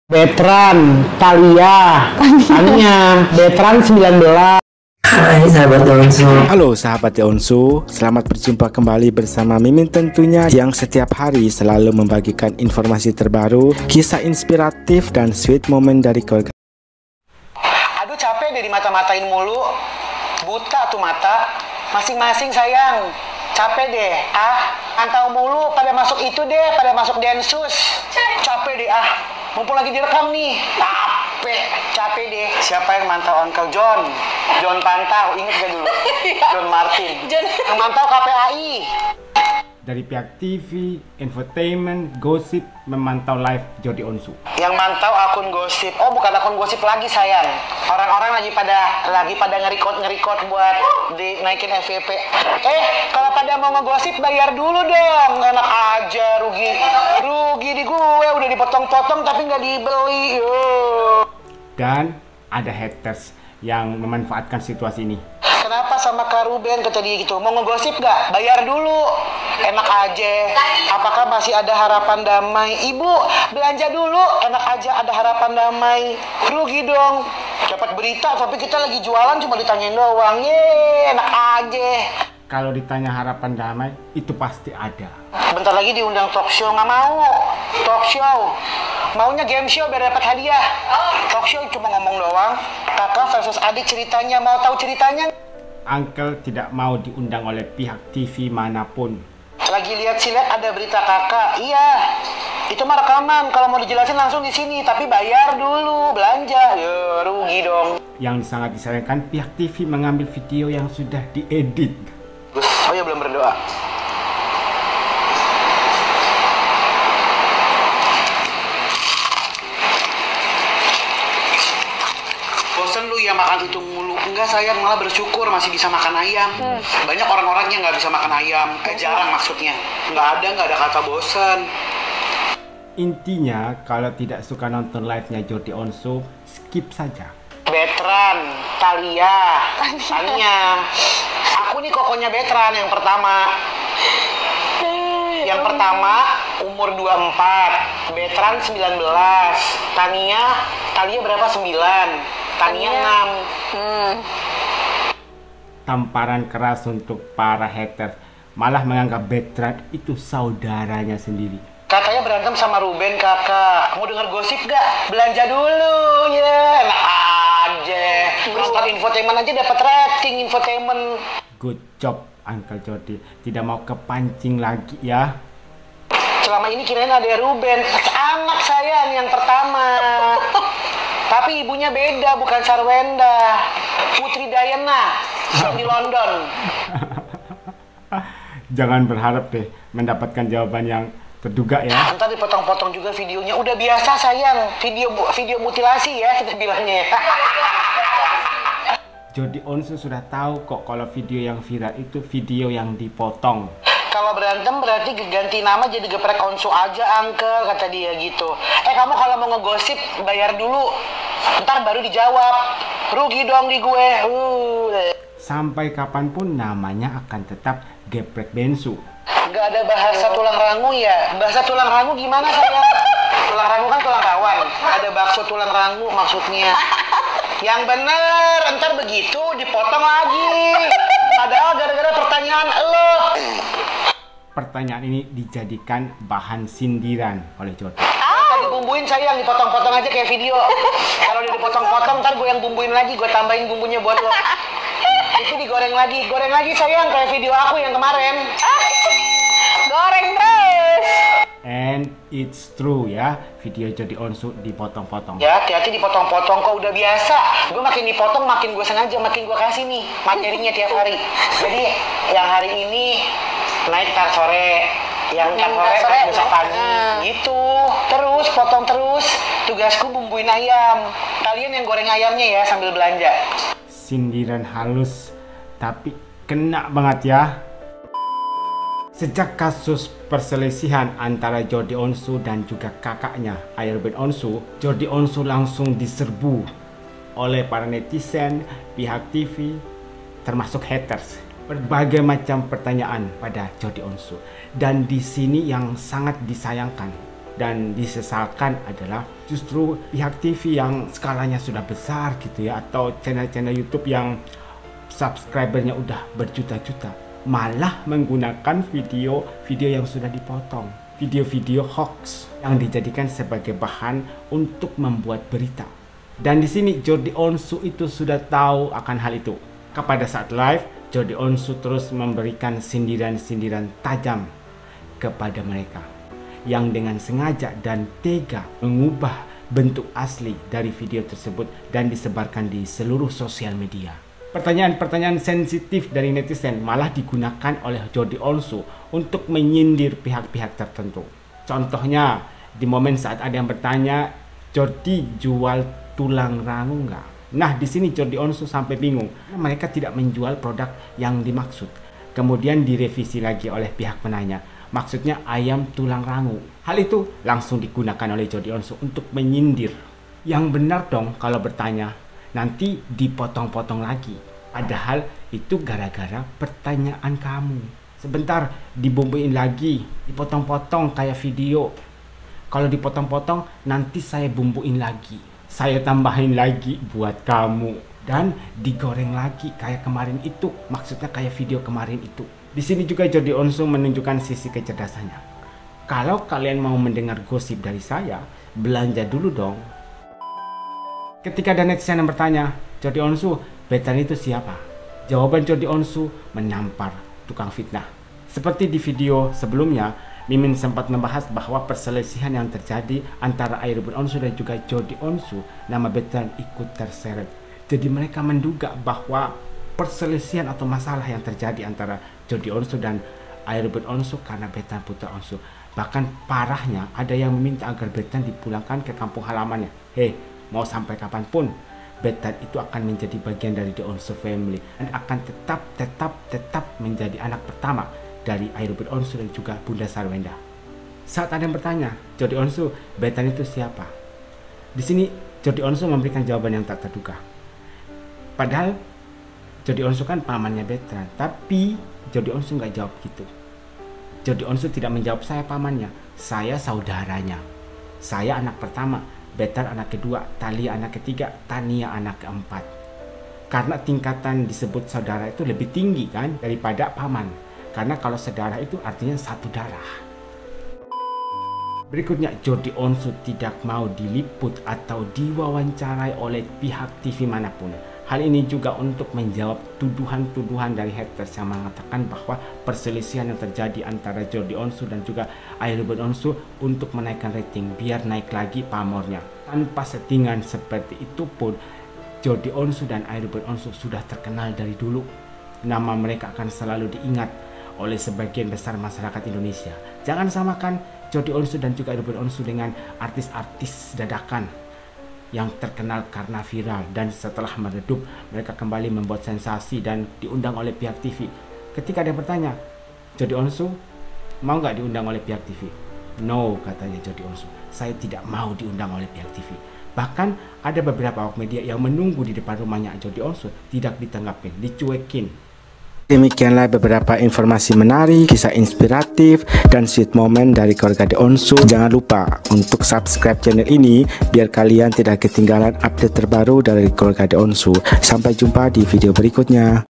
Betran, Talia, Anya, Betran 19. Hai sahabat Onsu. Halo sahabat Onsu, selamat berjumpa kembali bersama Mimin tentunya yang setiap hari selalu membagikan informasi terbaru, kisah inspiratif dan sweet moment dari keluarga. Aduh capek deh dimata-matain mulu, buta tuh mata, masing-masing sayang, capek deh, antau mulu pada masuk itu deh, pada masuk Densus, capek deh mumpung lagi direkam nih, capek deh. Siapa yang mantau Uncle John? John Pantau, inget gak dulu? John Martin, yang mantau KPAI. Dari pihak TV, infotainment, gosip, memantau live Jordi Onsu. Yang mantau akun gosip, oh bukan akun gosip lagi sayang. Orang-orang lagi pada nge-record buat dinaikin FYP. Kalau pada mau ngegosip bayar dulu dong. Enak aja, rugi di gue, udah dipotong-potong tapi nggak dibeli. Dan ada haters yang memanfaatkan situasi ini. Kenapa sama Kak Ruben kata dia gitu? Mau ngegosip gak? Bayar dulu. Enak aja. Apakah masih ada harapan damai? Ibu, belanja dulu. Enak aja ada harapan damai. Rugi dong. Dapat berita tapi kita lagi jualan cuma ditanyain doang. Enak aja. Kalau ditanya harapan damai, itu pasti ada. Bentar lagi diundang talk show, nggak mau. Talk show. Maunya game show biar dapat hadiah. Talk show cuma ngomong doang. Kakak versus adik ceritanya, mau tahu ceritanya? Uncle tidak mau diundang oleh pihak TV manapun. Lagi lihat ada berita kakak. Iya. Itu mah rekaman. Kalau mau dijelasin langsung di sini, tapi bayar dulu, belanja. Ya, rugi dong. Yang sangat disayangkan pihak TV mengambil video yang sudah diedit. Oh ya, belum berdoa. Bosen lu ya makan itu mulu. Enggak sayang, malah bersyukur masih bisa makan ayam. Banyak orang-orang yang nggak bisa makan ayam. Jarang maksudnya. Nggak ada kata bosen. Intinya, kalau tidak suka nonton live-nya Jordi Onsu, skip saja. Betran, Talia, Anya. Aku nih kokonya Betran yang pertama. Yang pertama umur 24, Betran 19, Talia berapa? 9, Tania 6. Tamparan keras untuk para haters, malah menganggap Betran itu saudaranya sendiri. Katanya berantem sama Ruben kakak. Mau denger gosip gak? Belanja dulu ya. Enak aja. Nonton infotainment aja dapat rating infotainment. Good job Uncle Jordi, tidak mau kepancing lagi ya. Selama ini kirain ada Ruben, anak sayang yang pertama. Tapi ibunya beda, bukan Sarwenda. Putri Diana di London. Jangan berharap deh mendapatkan jawaban yang terduga ya. Ntar dipotong-potong juga videonya. Udah biasa sayang, video mutilasi ya kita bilangnya. Jordi Onsu sudah tahu kok kalau video yang viral itu video yang dipotong. Kalau berantem berarti ganti nama jadi geprek Onsu aja Uncle, kata dia gitu. Kamu kalau mau ngegosip bayar dulu, ntar baru dijawab. Rugi dong di gue. Sampai kapanpun namanya akan tetap geprek Bensu. Gak ada bahasa tulang rangu ya? Bahasa tulang rangu gimana sayang? Tulang rangu kan tulang rawan. Ada bakso tulang rangu maksudnya. Yang bener, ntar begitu dipotong lagi. Padahal gara-gara pertanyaan lo. Pertanyaan ini dijadikan bahan sindiran oleh Jordi. Tadi bumbuin sayang, dipotong-potong aja kayak video. Kalau udah dipotong-potong, ntar gue yang bumbuin lagi, gue tambahin bumbunya buat lo. Itu digoreng lagi sayang kayak video aku yang kemarin. Goreng terus. And it's true ya, video Jordi Onsu dipotong-potong. Ya, hati-hati dipotong-potong, kok udah biasa. Gue makin dipotong, makin gue sengaja, makin gue kasih nih materinya tiap hari. Jadi, yang hari ini naik tar sore, yang tar sore besok pagi. Gitu, terus potong terus. Tugasku bumbuin ayam. Kalian yang goreng ayamnya ya sambil belanja. Sindiran halus, tapi kena banget ya. Sejak kasus perselisihan antara Jordi Onsu dan juga kakaknya Ruben Onsu, Jordi Onsu langsung diserbu oleh para netizen, pihak TV, termasuk haters. Berbagai macam pertanyaan pada Jordi Onsu. Dan di sini yang sangat disayangkan dan disesalkan adalah justru pihak TV yang skalanya sudah besar gitu ya, atau channel-channel YouTube yang subscribernya udah berjuta-juta, malah menggunakan video-video yang sudah dipotong, video-video hoax yang dijadikan sebagai bahan untuk membuat berita. Dan di sini Jordi Onsu itu sudah tahu akan hal itu. Pada saat live, Jordi Onsu terus memberikan sindiran-sindiran tajam kepada mereka yang dengan sengaja dan tega mengubah bentuk asli dari video tersebut dan disebarkan di seluruh sosial media. Pertanyaan-pertanyaan sensitif dari netizen malah digunakan oleh Jordi Onsu untuk menyindir pihak-pihak tertentu. Contohnya, di momen saat ada yang bertanya, Jordi jual tulang rangu nggak? Nah, di sini Jordi Onsu sampai bingung. Mereka tidak menjual produk yang dimaksud. Kemudian direvisi lagi oleh pihak penanya. Maksudnya ayam tulang rangu. Hal itu langsung digunakan oleh Jordi Onsu untuk menyindir. Yang benar dong kalau bertanya, nanti dipotong-potong lagi. Padahal itu gara-gara pertanyaan kamu. Sebentar dibumbuin lagi, dipotong-potong kayak video. Kalau dipotong-potong, nanti saya bumbuin lagi. Saya tambahin lagi buat kamu. Dan digoreng lagi kayak kemarin itu. Maksudnya kayak video kemarin itu. Di sini juga Jordi Onsu menunjukkan sisi kecerdasannya. Kalau kalian mau mendengar gosip dari saya, belanja dulu dong. Ketika ada netizen yang bertanya, Jordi Onsu, Bethan itu siapa? Jawaban Jordi Onsu menampar tukang fitnah. Seperti di video sebelumnya, Mimin sempat membahas bahwa perselisihan yang terjadi antara Airbun Onsu dan juga Jordi Onsu, nama Bethan ikut terseret. Jadi mereka menduga bahwa perselisihan atau masalah yang terjadi antara Jordi Onsu dan Airbun Onsu karena Bethan putra Onsu. Bahkan parahnya ada yang meminta agar Bethan dipulangkan ke kampung halamannya. Hei, mau sampai kapanpun, Bethan itu akan menjadi bagian dari The Onsu family dan akan tetap menjadi anak pertama dari Airbun Onsu dan juga Bunda Sarwenda. Saat ada yang bertanya, Jordi Onsu, Bethan itu siapa? Di sini Jordi Onsu memberikan jawaban yang tak terduga. Padahal Jordi Onsu kan pamannya Bethan, tapi Jordi Onsu nggak jawab gitu. Jordi Onsu tidak menjawab saya pamannya, saya saudaranya. Saya anak pertama, Bethan anak kedua, Thalia anak ketiga, Tania anak keempat. Karena tingkatan disebut saudara itu lebih tinggi kan daripada paman. Karena kalau saudara itu artinya satu darah. Berikutnya, Jordi Onsu tidak mau diliput atau diwawancarai oleh pihak TV manapun. Hal ini juga untuk menjawab tuduhan-tuduhan dari haters yang mengatakan bahwa perselisihan yang terjadi antara Jordi Onsu dan juga Airbun Onsu untuk menaikkan rating biar naik lagi pamornya. Tanpa settingan seperti itu pun, Jordi Onsu dan Airbun Onsu sudah terkenal dari dulu. Nama mereka akan selalu diingat oleh sebagian besar masyarakat Indonesia. Jangan samakan Jordi Onsu dan juga Airbun Onsu dengan artis-artis dadakan yang terkenal karena viral dan setelah meredup mereka kembali membuat sensasi dan diundang oleh pihak TV. Ketika ada yang bertanya, Jordi Onsu mau nggak diundang oleh pihak TV? No, katanya Jordi Onsu, saya tidak mau diundang oleh pihak TV. Bahkan ada beberapa awak media yang menunggu di depan rumahnya Jordi Onsu tidak ditanggapin, dicuekin. Demikianlah beberapa informasi menarik, kisah inspiratif, dan sweet moment dari keluarga The Onsu. Jangan lupa untuk subscribe channel ini biar kalian tidak ketinggalan update terbaru dari keluarga The Onsu. Sampai jumpa di video berikutnya.